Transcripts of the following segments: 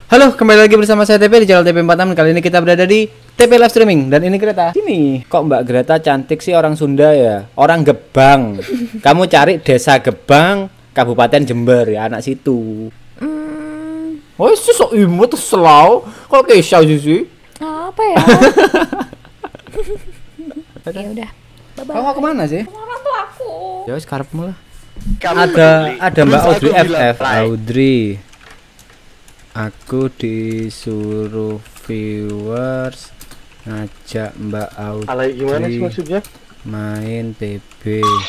Halo, kembali lagi bersama saya TP di channel TP 46. Kali ini kita berada di TP Live Streaming. Dan ini Greta. Sini. Kok Mbak Greta cantik sih, orang Sunda ya? Orang Gebang. Kamu cari Desa Gebang, Kabupaten Jember ya, anak situ. Oh, itu sok imut selau. Kok Keisha sih? Apa ya? Ya udah. Kamu mau kemana sih? Kemana tuh aku? Ya wis karepmu lah. Ada Mbak Audrey FF. Audrey. Aku disuruh viewers ngajak Mbak Audrey gimana sih maksudnya? main PB.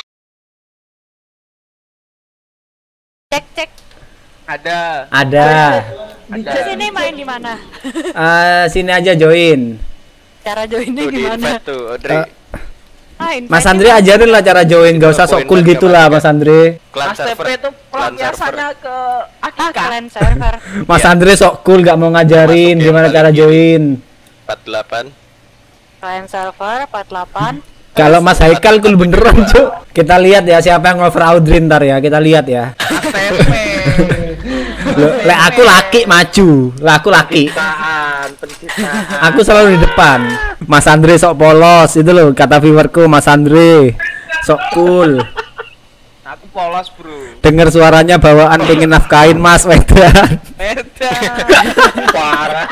Cek. Ada. Di sini main di mana? Sini aja join. Cara joinnya gimana? Mas Andre ajarin lah cara join, gak usah sok cool gitulah Mas Andre. Mas TP itu pelampiasannya ke Kalian server. Mas Andre sok cool gak mau ngajarin gimana cara join. 48. Kalian server 48. Kalau Mas Haikal cool beneran cuk. Kita lihat ya siapa yang ngover Audrey ntar ya, kita lihat ya. Mas TP. Lek aku laki maju, lah aku laki. Pencitraan. Aku selalu di depan. Mas Andre sok polos itu loh kata viewerku. Mas Andre sok cool. Aku polos, bro. Dengar suaranya bawaan pengen nafkain Mas Wedan. Parah.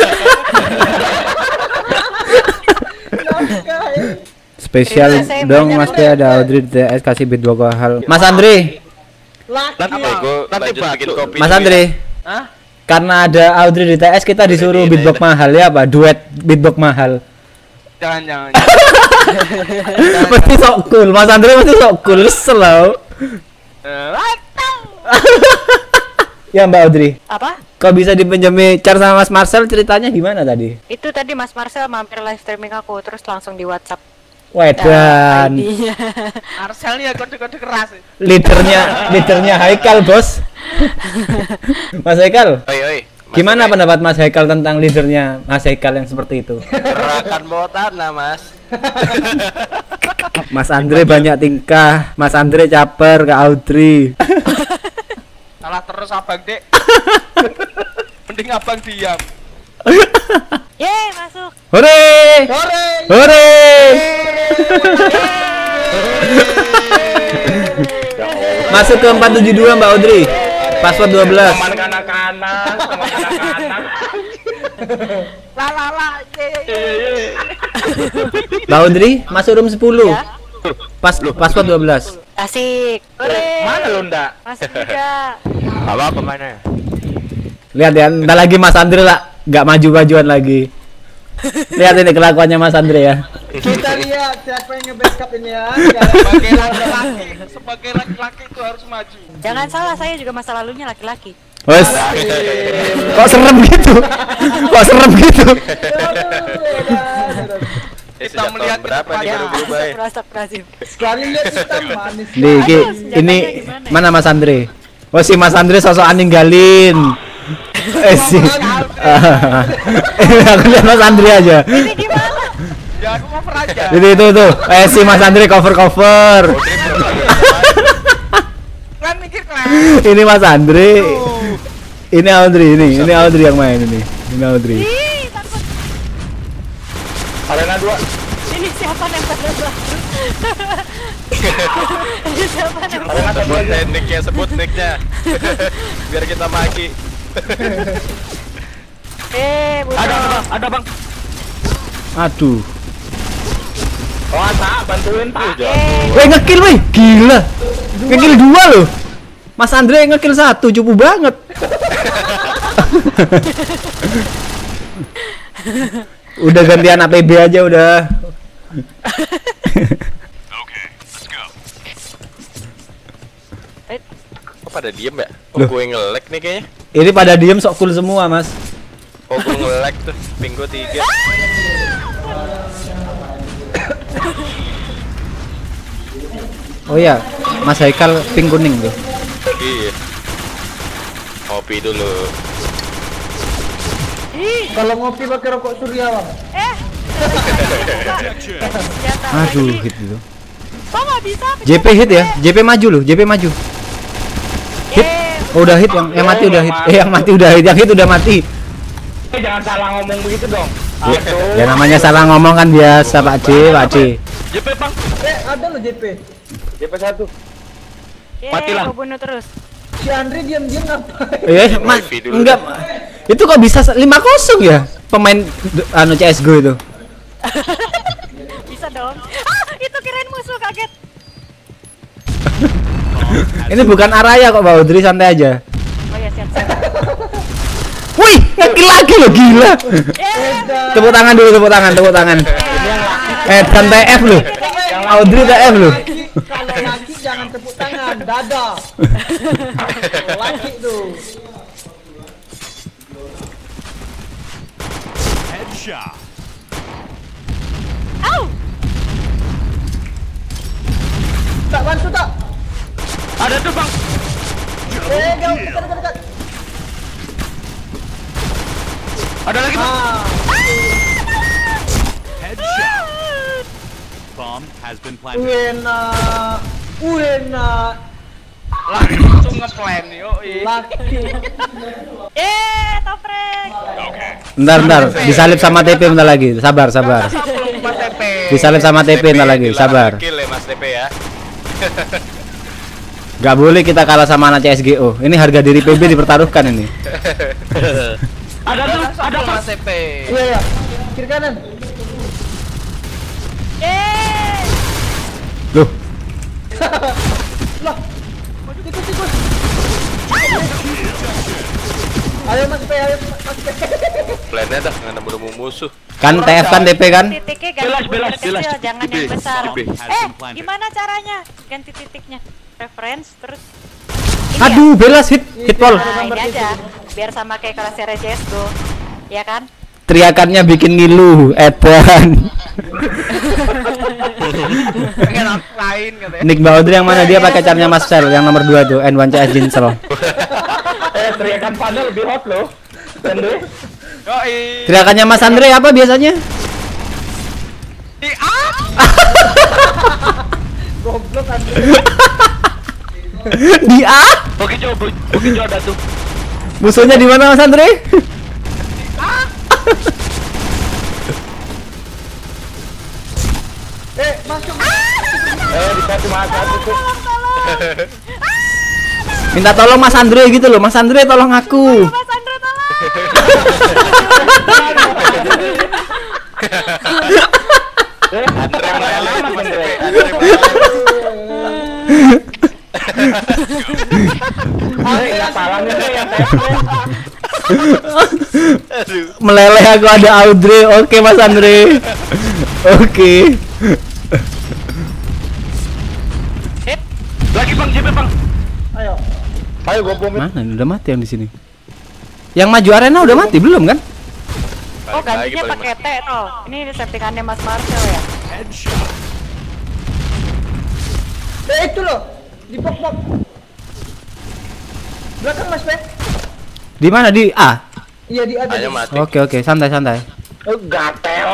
Spesial Saya dong banyak Mas P, ada Audrey DTS kasih bid 2 hal. Mas Andre, Nanti gue lanjut bikin kopi. Mas Andre. Hah? Karena ada Audrey DTS kita disuruh beatbox mahal ya, apa? Duet beatbox mahal. Jangan. Mesti sok cool, Mas Andre mesti sok cool, slow. Ya Mbak Audrey, Apa? kok bisa dipinjami car sama Mas Marcel, ceritanya gimana tadi? Itu tadi Mas Marcel mampir live streaming aku terus langsung di WhatsApp. Wedan, ID-nya. Marcel ya kode-kode keras. leadernya Haikal bos. Mas Haikal, Oi. gimana pendapat Mas Haikal tentang leadernya Mas Haikal yang seperti itu? Gerakan bawah tanah, Mas. Mas Andre banyak tingkah, Mas Andre caper ke Audrey. Salah terus abang, Dek. Mending abang diam. Yeay, masuk. Hore! Hore! Masuk ke 472 Mbak Audrey. Password 12. Teman kanak-kanak. Mbak Audrey masuk room 10. Ya. Password 12. Asik. Mana lu, Ndak? Masuk juga. Apa mainnya? Lihat ya, entar lagi Mas Andre lah, nggak maju-majuan lagi. Lihat ini kelakuannya Mas Andre ya. Kita lihat siapa yang nge-backup ini ya. Sebagai laki-laki itu harus maju. Jangan salah, saya juga masa lalunya laki-laki. Wes, kok serem gitu? Kok serem gitu? Kita melihat berapa nih baru berubah ya? Astagfirullahaladzim. Sekali lihat kita manis. Nih, ini gimana ya? mana Mas Andre? Oh si Mas Andre sosokan ninggalin. Si. Aku lihat Mas Andre aja. Ini gimana? Ya aku mau peraja. Itu tuh. Si Mas Andre cover. Kan mikir kelas. Ini Mas Andre. Ini Audrey ini Audrey yang main ini. Ini Audrey. Ih, takut. Arena 2. Ini siapa yang pada Ini siapa yang Sebut nicknya, sebut nicknya. Biar kita maki. Ada bang. Aduh. Oh, tak bantuin Pak. Weh ngekill weh. Gila. Ngekill 2 loh. Mas Andre ngekill 1, cupu banget. Udah gantian APB aja udah. Kok pada diem ya? Loh. Gue nge-lag nih kayaknya. Ini pada diem sok cool semua, Mas. Oh, gue nge-lag tuh. Minggu 3. Oh ya, Mas Haikal pink kuning tuh. Iya. Kopi dulu. Kalau ngopi pakai rokok surya bang. senjata? Aduh, Ini- hit itu. Kok nggak bisa? JP hit ya, JP maju loh, JP maju. Hit. Oh, udah hit yang mati udah hit. Yang mati udah hit, yang hit udah mati. Jangan salah ngomong begitu dong. Aduh. Ya namanya salah ngomong kan biasa Pak D, Pak D. JP bang. Ada loh JP. JP 1. Matilah. Gua bunuh terus. Si Andre diam-diam ngapain? Mas, Wifi dulu enggak. Itu kok bisa 5-0 ya? Pemain anu CS:GO itu. Bisa dong. Ah, itu kirain musuh, kaget. Ini bukan Araya kok Mbak Audrey, santai aja. Oh ya, siap-siap. Wih, ngekill lagi loh, gila. Tepuk tangan dulu, tepuk tangan. Dan TF loh. Audrey TF loh. Kalau laki jangan tepuk tangan, dada. Laki tuh. Headshot. Au! Tak bantu tak? Ada tuh bang. Jauh dekat. Ada lagi bang. Headshot. Bomb has been planted. Uena. Langsung ngeplan yoi. Laki. Toprek. Bentar, disalip sama TP bentar lagi. Sabar. Disalip sama TP bentar lagi, sabar. Kill ya Mas TP ya. Gak boleh kita kalah sama anak CS:GO. Ini harga diri PB dipertaruhkan ini. Ada tuh, ada Mas TP. Iya. Kiri kanan. Loh, Lah. Tikus. Ayo Mas P. Plannya dah nggak nemu musuh. kan TF kan TP kan? Titiknya ganti Belas. kecil, jangan yang besar. Has been planted. Gimana caranya? Ganti titiknya. Reference terus. Aduh, belas hit pol. Nah, ini aja. Biar sama kayak kelas CS:GO. Ya kan? Teriakannya bikin ngilu, Edan. Pengen lain katanya. Nick Mbak Audrey yang mana? Dia pakai caranya Mas Sel yang nomor 2 tuh, N1 CS Jinsel. Teriakan panel lebih hot loh. Andre. Yoi. Teriakannya Mas Andre apa biasanya? Goblok Andre. Di A? Bukit Jo ada tuh. Musuhnya di mana Mas Andre? Masuk. Dikasih mata tuh. Minta tolong Mas Andre gitu loh. Mas Andre tolong aku. Mas Andro tolong. Andre meleleh Mas TP. Yang salahnya yang Aduh. Meleleh aku ada Audrey. Oke Mas Andre. Oke. lagi bang, JP bang. Ayo Gua bomit. Mana? Udah mati yang di sini. Yang maju arena udah mati belum kan? Oh, Balik lagi, gantinya balik pakai T toh. Ini settingannya Mas Marcel ya. Headshot. itu loh. Di pop. Belakang Mas P. Di mana? Di A. Iya di ada. Hanya mati. Oke, santai. Gatel.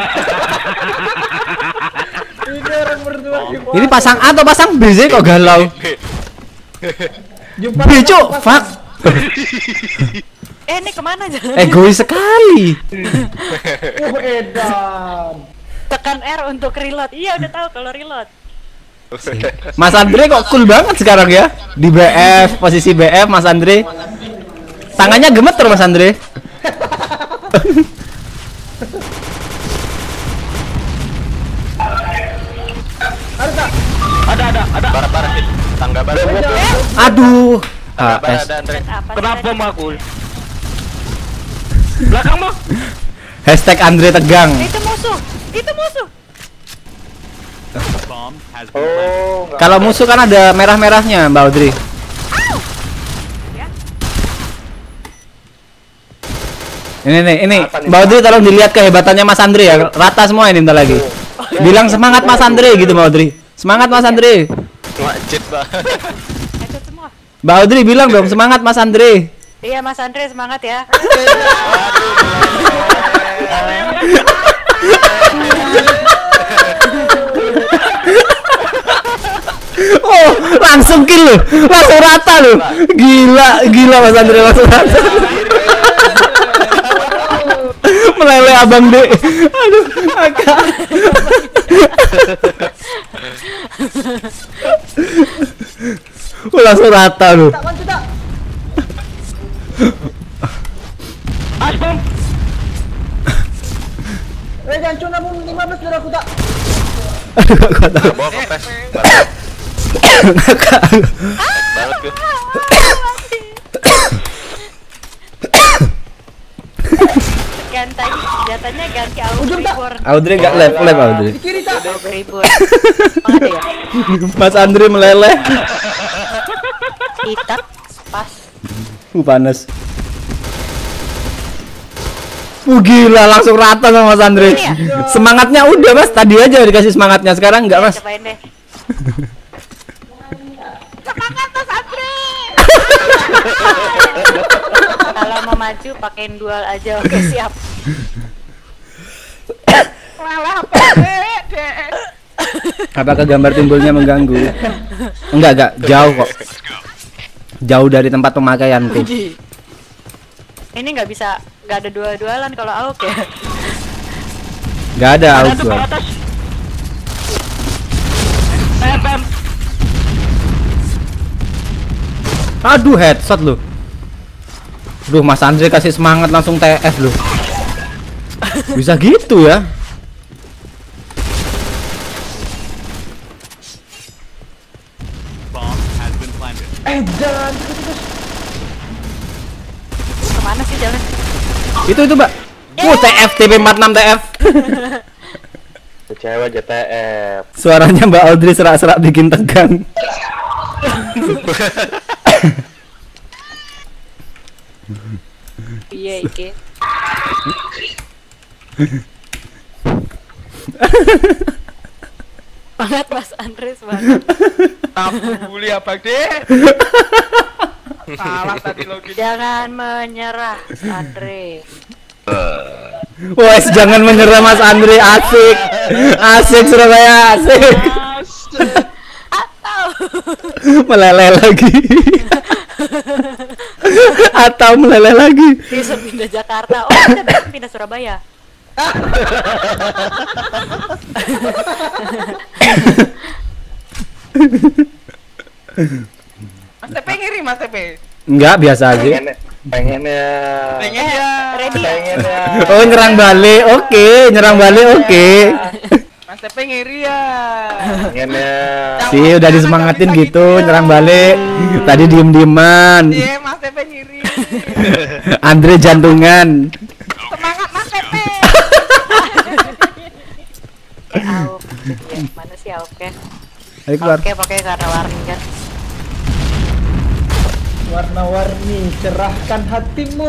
Ini orang berdua di pop. Ini pasang A atau pasang B sih kok galau? Jumpa B cuk, fuck. Ini kemana jalan? Egois sekali. Edan. Tekan R untuk reload. Iya, udah tahu kalau reload. Mas Andre kok cool banget sekarang ya? Di BF, posisi BF Mas Andre. Tangannya gemeter Mas Andre. Ada. Parah hit. Tangga baru. Aduh. Tangga baru AS. ada Andre. Apa sih Kenapa tadi? aku? Belakang mah. Hashtag Andre tegang. Itu musuh. Bomb has been planted. Kalau musuh kan ada merah-merahnya Mbak Audrey. Ini Mbak Audrey tolong dilihat kehebatannya Mas Andre ya. Rata semua ini bentar lagi. Bilang semangat Mas Andre gitu Mbak Audrey. Semangat Mas Andre. Wajib Pak. Ikut semua. Mbak Audrey bilang dong semangat Mas Andre. Iya, Mas Andre semangat ya. Oh, langsung kill loh. Langsung rata loh. Gila Mas Andre langsung rata. Abang Dek. Aduh, agak. Langsung rata lu. Tak bantu tak. Asbom. Jangan cuna pun 15 sudah aku tak. Aduh, gak kuat. Bawa kempes. Banget gue. Ganti senjatanya ganti Audrey Born. Audrey gak lab Audrey. Di kiri tak. Audrey Born. Mana ya? Mas Andre meleleh. Hitam pas. Panas. Gila langsung rata sama Mas Andre. Semangatnya udah Mas, tadi aja dikasih semangatnya, sekarang enggak Mas. Cobain deh. Kalau mau maju pakein dual aja, oke siap. Apakah gambar timbulnya mengganggu? Enggak, jauh kok. Jauh dari tempat pemakaianku. Ini nggak ada dualan kalau AUK ya. Enggak ada Ada out tuh gua. ke atas. Bam. Aduh headshot lu. Duh Mas Andre kasih semangat langsung TF lu. Bisa gitu ya. Bomb has been planted. Jangan. Kemana sih jalan? Itu Mbak. TF TP 46 TF. Kecewa JTF. Suaranya Mbak Audrey serak-serak bikin tegang. Iya iki. Banget Mas Andres banget. Bully Abang Dek. Salah tadi login. Jangan menyerah, Mas Andre. Wes jangan menyerah Mas Andre, asik. Asik Surabaya, asik. Meleleh lagi. Atau meleleh lagi. Bisa pindah Jakarta. Oh, kita bisa pindah Surabaya. Mas TP ngiri Mas TP. Enggak, biasa aja. Pengennya. Ready ya? Pengennya. Oh, nyerang balik. Oke, nyerang balik oke. Mas TP ngiri ya. Pengennya. Sih udah disemangatin gitu, nyerang balik. Tadi diem-dieman. Iya, Mas TP ngiri. Andre jantungan. Semangat Mas TP. AUK. Ya, mana sih AUK? Ayo keluar. Oke, pakai karena warning kan. Warna-warni, cerahkan hatimu.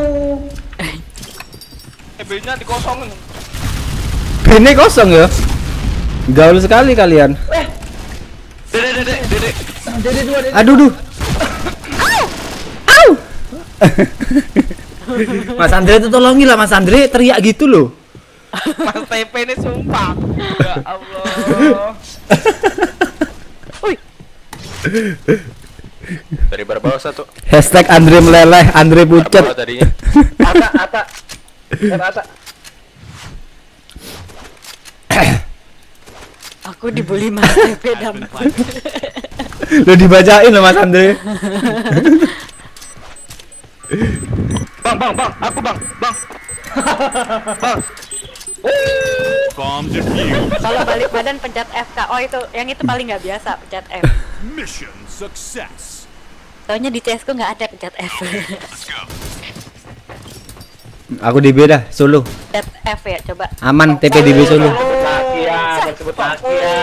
TP-nya dikosongin. Ini kosong ya. Gaul sekali kalian. Dede. Jadi dua. Aduh duh. Au. Mas Andre itu tolongilah Mas Andre teriak gitu loh. Mas TP ini sumpah. Ya Allah. Dari bawah satu. Hashtag Andre meleleh, Andre Bawah pucet. tadinya. Ata. Aku dibully Mas TP Has dan been planted. Lo dibacain loh Mas Andre. Bang, aku bang. Bomb defused. kalau balik badan pencet FK. Oh itu, yang itu paling nggak biasa pencet F. Mission success. Soalnya di CS:GO nggak ada pencet F. Aku di B dah, solo. Pencet F ya, coba. Aman TP di B solo. Sebut laki ya.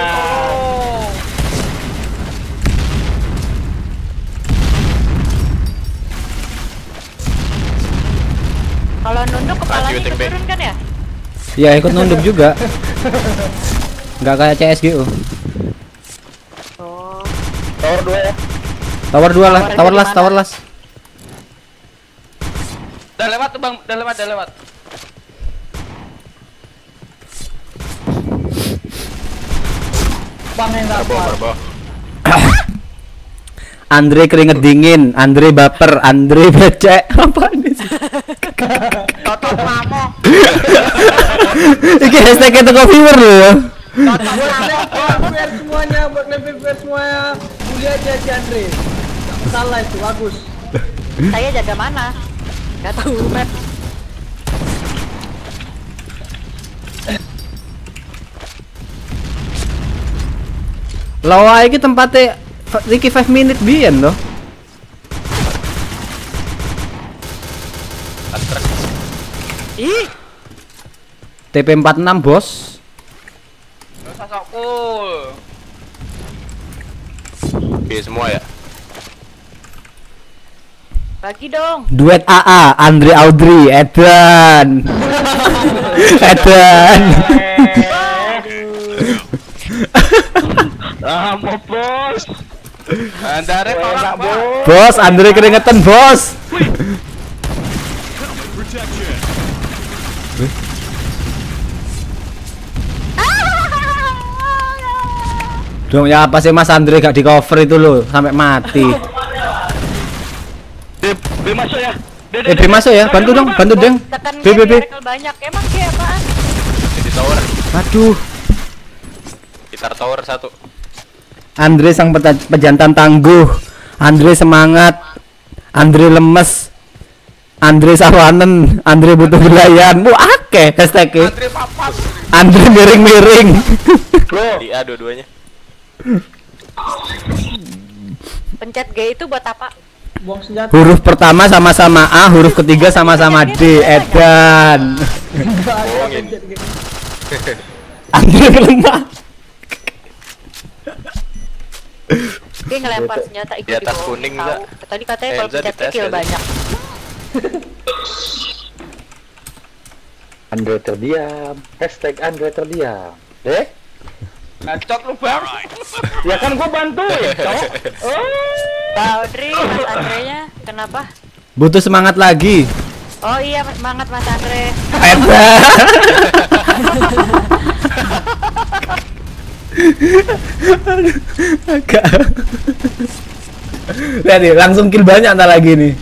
Kalau nunduk kepalanya Maju, ikut TP. turun kan ya? Ya ikut nunduk juga. Nggak kayak CSGO. Oh, Tower 2 ya. Tower 2 lah, tower last. Udah lewat tuh bang, udah lewat. Bang yang dapat. Bawah. Andre keringet dingin, Andre baper, Andre becek. Apa ini sih? Totot mamo. Iki hashtag itu kok viewer lho ya. Buat fair semuanya, buat level fair semuanya. Kuliah aja si Andre. Gak salah itu, bagus. Saya jaga mana? Gak tahu map. Lawa iki tempatnya iki 5 minute biyen loh. Ih, TP46 bos. Sosok cool. Oke semua ya. bagi dong. Duet AA Andre Audrey Edan. Edan. Mau bos. Andare tolak bos. Bos Andre keringetan bos. Protection. Dong ya apa sih Mas Andre gak di cover itu loh sampai mati. B masuk ya. B masuk ya, bantu dong, bantu deng. Tekan B. miracle banyak. Emang kayak apaan? Di tower. Aduh, Gitar tower 1. Andre sang pejantan tangguh. Andre semangat. Andre lemes. Andre sawanen. Andre butuh belayan. Wah, akeh hashtag-e. Andre papas. Andre miring-miring. Di A dua-duanya. Pencet G itu buat apa? Buang senjata. Huruf pertama sama-sama A, huruf ketiga sama-sama D. Edan. Enggak ada Bohongin. pencet gitu. Andre lemah. Dia ngelempar senjata ikut Di atas bawah. kuning Tahu. enggak? Tadi katanya kalau Enza pencet dites kill kali. banyak. Andre terdiam. Hashtag Andre terdiam. Deh? Ngacot lu bang. Ya kan gua bantuin, cowok. Pak Audrey, Mas Andre-nya kenapa? Butuh semangat lagi. Oh iya, semangat Mas Andre. Edan. Agak. Lihat nih, langsung kill banyak ntar lagi nih.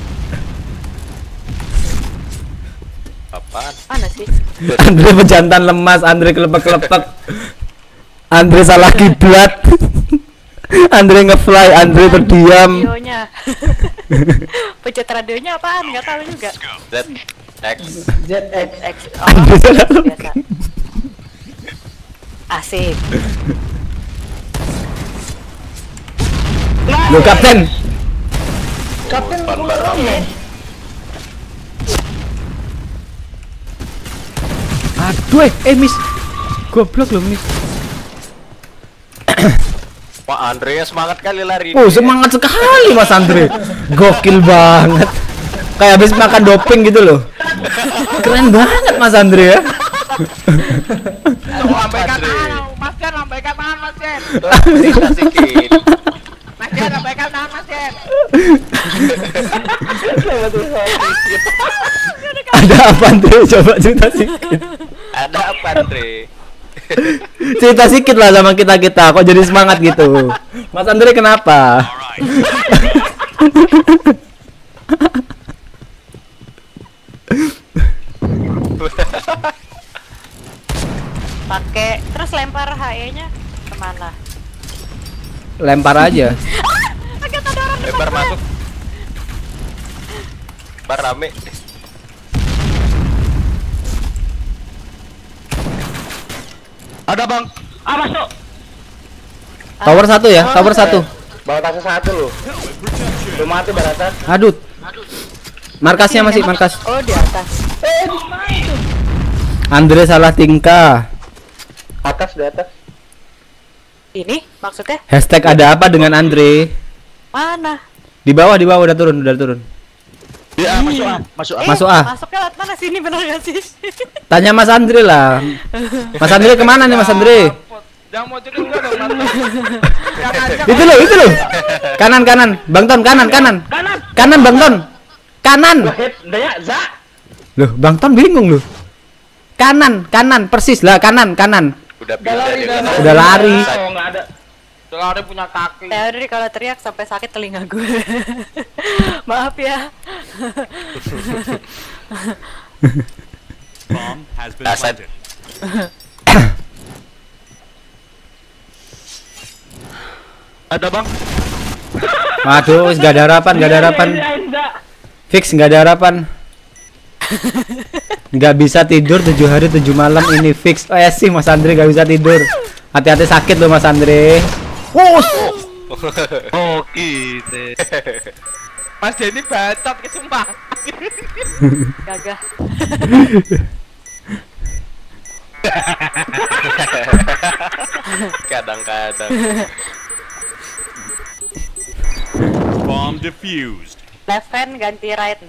Apaan? Mana sih? Andre pejantan lemas, Andre kelepek-kelepek. Andre salah kiblat. Andre ngefly, Andre terdiam. Radionya. Pencet radionya apaan? Gak tahu juga. Z X. ZX. X. Andre salah Biasa. Asik. Lo kapten. Kapten Ban keluar barang. ya. Aduh, miss. Goblok lo miss. Wah Andre semangat kali lari. Oh, semangat sekali Mas Andre. Gokil banget. Kayak habis makan doping gitu loh. Keren banget Mas Andre ya. Lambaikan tangan, Mas Jen, lambaikan tangan, Mas Jen. Sikit. Mas Jen, lambaikan tangan, Mas Jen. Ada apa Andre? Coba cerita sedikit. Ada apa Andre? Cerita sedikit lah sama kita-kita. Kok jadi semangat gitu? Mas Andre kenapa? Pakai terus lempar HE-nya kemana? Lempar aja. Agak ada orang depan. Lebar masuk. Bar rame. Ada bang. Ah masuk. Tower 1 ya, tower 1. Bawa tasnya satu lu. Lu mati baratas. Aduh. Markasnya masih markas. Oh di atas. Andre salah tingkah. Atas di atas. Ini maksudnya Hashtag ada apa dengan Andre? mana? Di bawah udah turun, udah turun. Ya masuk ah, masuk ah. Masuk ah. Masuknya lewat mana sini bener gak sih? Tanya Mas Andre lah. Mas Andre kemana nih Mas Andre? Jangan mau jadi enggak dong, Mas. Yang ngajak. Itu loh. Kanan, Bang Ton, kanan. Kanan Bang Ton. Kanan. Hit, daya, za. Loh, Bang Ton bingung loh. Kanan, persis lah kanan. Udah pindah dia. Udah lari. Oh, enggak ada. Celana punya kaki. Ya udah kalau teriak sampai sakit telinga gue. Maaf ya. Bomb has been Asad. planted. Ada bang. Waduh, nggak ada harapan, nggak ada harapan. Fix nggak ada harapan. Nggak bisa tidur 7 hari 7 malam ini fix. Oh ya sih Mas Andre nggak bisa tidur. Hati-hati sakit loh Mas Andre. Oh gitu. Mas Denny bacot ke sumpah. Gagah. Kadang-kadang. Bomb defused. Left hand ganti right.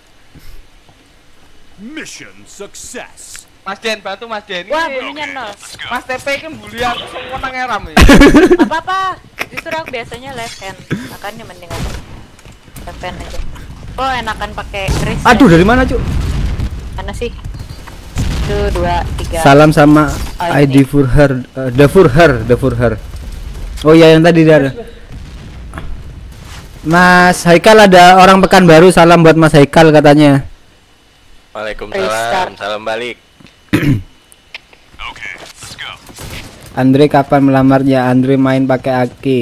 Mission success. Mas Den bantu Mas Den. Wah, bunyinya nol. Mas TP kan bully aku semua nang eram ya. Apa-apa. Justru aku biasanya left hand. Makanya mending aku left hand aja. Oh, enakan pakai kris. Aduh, dari mana, Cuk? Mana sih? 1, 2, 3. Salam sama Oh, ID ini. Furher, The Furher. Oh iya yang tadi ada. Mas Haikal, ada orang Pekanbaru, salam buat Mas Haikal katanya. Waalaikumsalam. Restart. Salam balik. Okay, let's go. Andre kapan melamarnya? Andre main pakai Aki.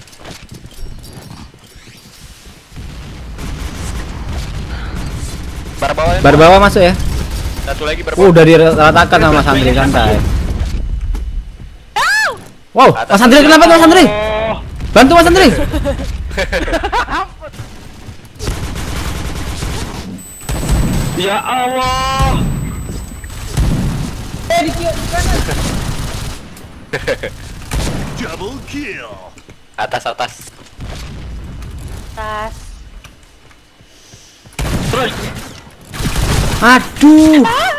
Bar bawah. Bar bawah masuk ya? Satu lagi bar bawah. Udah diratakan sama Mas Andre, santai. Wow, Mas Andre kenapa tuh Mas Andre? Bantu Mas Andre. Ya Allah. Di kanan. Double kill. Atas. Tas. Aduh.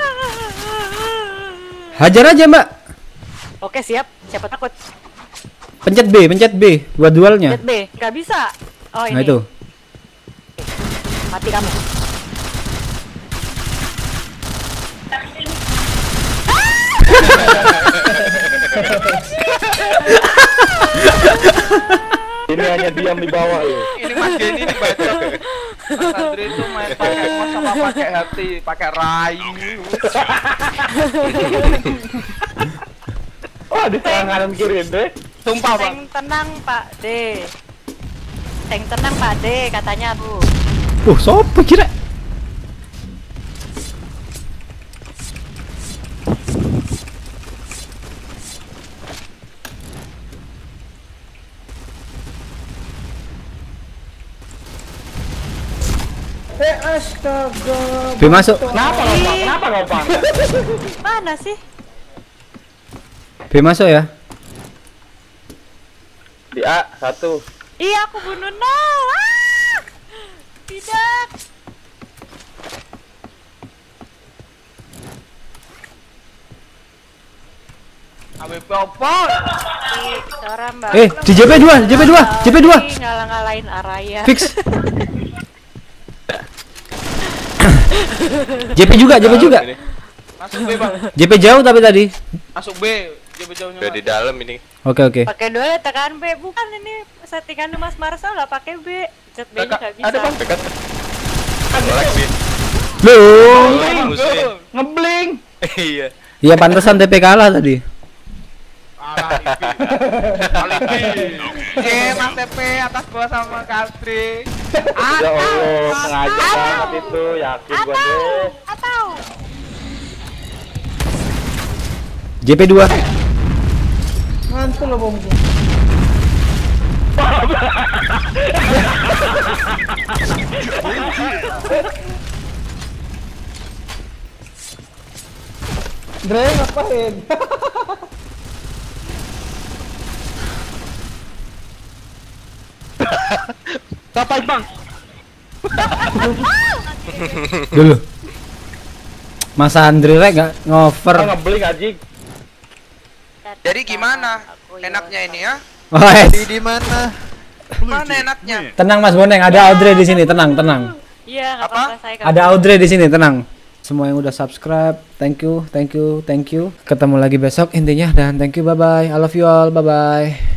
Hajar aja, Mbak. Oke, siap. Siapa takut? Pencet B buat dualnya. Lihat B. Gak bisa. Oh, ini. Nah itu. Mati kamu. Ini hanya diam di bawah loh. Ini Mas Denny ini bacot. Mas Andre itu main pakai mouse sama pakai hati, pakai rayu. Wah, di tengah kanan kiri deh. Sumpah bang. Tank tenang Pak D. Tank tenang Pak D katanya Bu. Sopo kira? Astaga. B masuk. Kenapa ngopang? Kenapa ngopang? Mana sih? B masuk ya. Di A 1. Iya, aku bunuh no. Ah! Tidak. AWP apa? Seorang Mbak. Di JP2. Ngalah-ngalahin Araya. Fix. JP juga. Ini. Masuk B bang. JP jauh tapi tadi. Masuk B. Dia jauhnya. Udah di dalam ini. Oke. Pakai dua tekan B. Bukan ini settingan Mas Marcel lah pakai B. Cet B-nya nggak bisa. Ada bang. Dekat. Kolek sih. Loh. Musuhin. Ngebling. Iya. Iya pantesan TP kalah tadi. Alibi. Oke, Mas TP atas bawah sama Kastri. Ya Allah, sengaja banget itu, yakin gua deh. Atau JP2. Mantul loh bomku. Dre ngapain? Ngapain bang? Dulu. Mas Andre rek nggak ngover. Ngebling anjing. Jadi gimana? Enaknya ini ya? Oh, yes. Di mana? Blue Mana team enaknya? win. Tenang Mas Boneng, ada Audrey di sini, tenang. iya nggak Apa? apa-apa saya. Ada Audrey di sini, tenang. Semua yang udah subscribe, thank you. Ketemu lagi besok intinya dan thank you, bye bye. I love you all, bye bye.